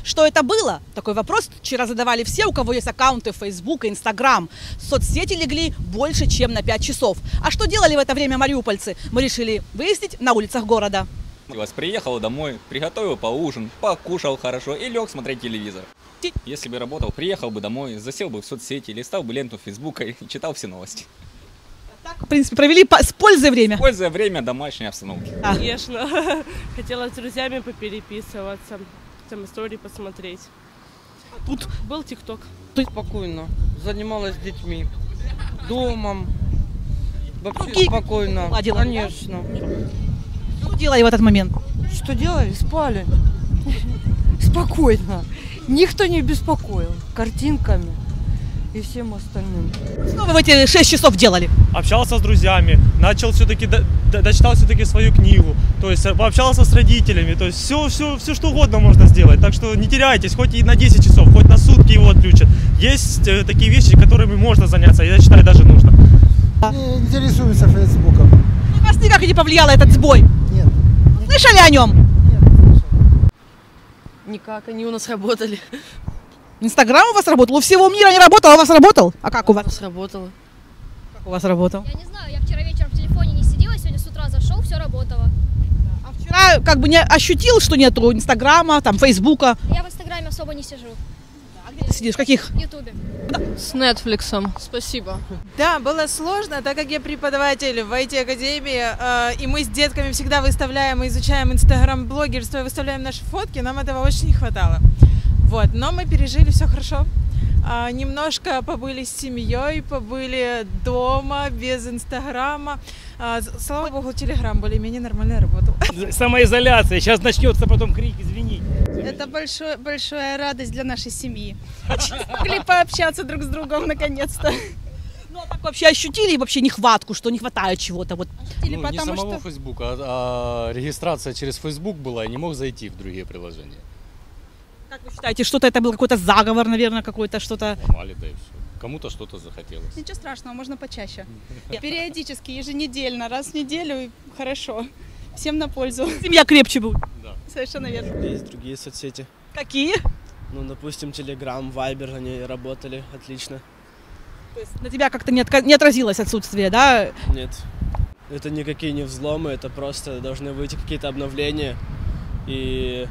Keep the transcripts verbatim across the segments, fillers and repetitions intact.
Что это было? Такой вопрос вчера задавали все, у кого есть аккаунты в Facebook и Instagram. Соцсети легли больше, чем на пять часов. А что делали в это время мариупольцы? Мы решили выяснить на улицах города. Приехал домой, приготовил поужин, покушал хорошо и лег смотреть телевизор. Если бы работал, приехал бы домой, засел бы в соцсети, листал бы ленту Фейсбука и читал все новости. Так, в принципе, провели с пользой время. Используя время домашней обстановки. А. Конечно. Хотела с друзьями попереписываться, там истории посмотреть. А тут был ТикТок. Спокойно. Занималась с детьми. Домом. Вообще Руки спокойно. ладила, Конечно. Что делали в этот момент? Что делали? Спали. Спокойно. Никто не беспокоил. Картинками и всем остальным. Что вы в эти шесть часов делали? Общался с друзьями, начал все-таки, дочитал все-таки свою книгу, то есть пообщался с родителями, то есть все, все, все что угодно можно сделать. Так что не теряйтесь, хоть и на десять часов, хоть на сутки его отключат. Есть такие вещи, которыми можно заняться, я считаю, даже нужно. Не интересуемся Фейсбуком. На вас никак не повлиял этот сбой? Нет. Слышали о нем? Нет, не слышал. Никак, они у нас работали. Инстаграм у вас работал? У всего мира не работал, а у вас работал? А как у вас? Сработало. Как у вас работал? Я не знаю, я вчера вечером в телефоне не сидела, сегодня с утра зашел, все работало. А вчера как бы не ощутил, что нету Инстаграма, там, Фейсбука? Я в Инстаграме особо не сижу. А где ты сидишь? В каких? В Ютубе. С Нетфликсом. Спасибо. Да, было сложно, так как я преподаватель в ай ти-академии, э, и мы с детками всегда выставляем и изучаем инстаграм-блогерство, и выставляем наши фотки, нам этого очень не хватало. Вот, но мы пережили, все хорошо. А, немножко побыли с семьей, побыли дома, без инстаграма. А, слава богу, телеграм более-менее нормально работал. Самоизоляция, сейчас начнется потом крик, извините. Это большой, большая радость для нашей семьи. Смогли пообщаться друг с другом наконец-то. Ну, а так вообще ощутили вообще нехватку, что не хватает чего-то? Вот. Или Ну, не потому самого что... Фейсбука, а, а регистрация через Фейсбук была, и не мог зайти в другие приложения. Как вы считаете, что-то это был какой-то заговор, наверное, какой-то что-то? Мали, да и все. Кому-то что-то захотелось. Ничего страшного, можно почаще. Периодически, еженедельно, раз в неделю, и хорошо. Всем на пользу. Семья крепче будет. Да. Совершенно верно. Есть другие соцсети. Какие? Ну, допустим, Telegram, Viber, они работали отлично. То есть на тебя как-то не, отка... не отразилось отсутствие, да? Нет. Это никакие не взломы, это просто должны выйти какие-то обновления. И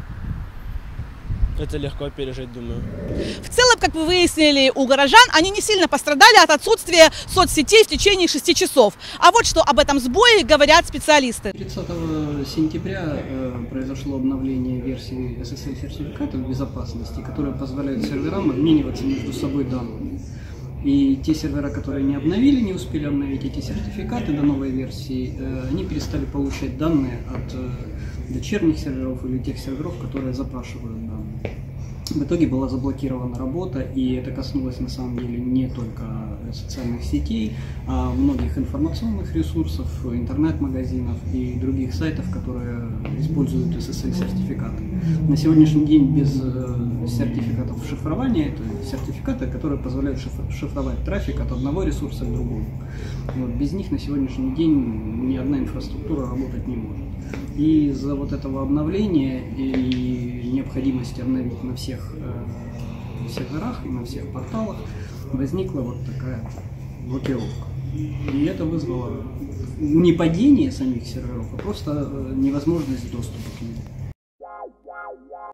это легко пережить, думаю. В целом, как вы выяснили, у горожан они не сильно пострадали от отсутствия соцсетей в течение шести часов. А вот что об этом сбое говорят специалисты. тридцатого сентября э, произошло обновление версии эс эс эль-сертификатов безопасности, которые позволяют серверам обмениваться между собой данными. И те сервера, которые не обновили, не успели обновить эти сертификаты до новой версии, э, они перестали получать данные от э, дочерних серверов или тех серверов, которые запрашивают данные. В итоге была заблокирована работа, и это коснулось на самом деле не только социальных сетей, а многих информационных ресурсов, интернет-магазинов и других сайтов, которые используют эс эс эль-сертификаты. На сегодняшний день без сертификатов шифрования, это сертификаты, которые позволяют шифровать трафик от одного ресурса к другому. Вот, без них на сегодняшний день ни одна инфраструктура работать не может. И из-за вот этого обновления и необходимости обновить на всех э, серверах и на всех порталах возникла вот такая блокировка. И это вызвало не падение самих серверов, а просто невозможность доступа к ним.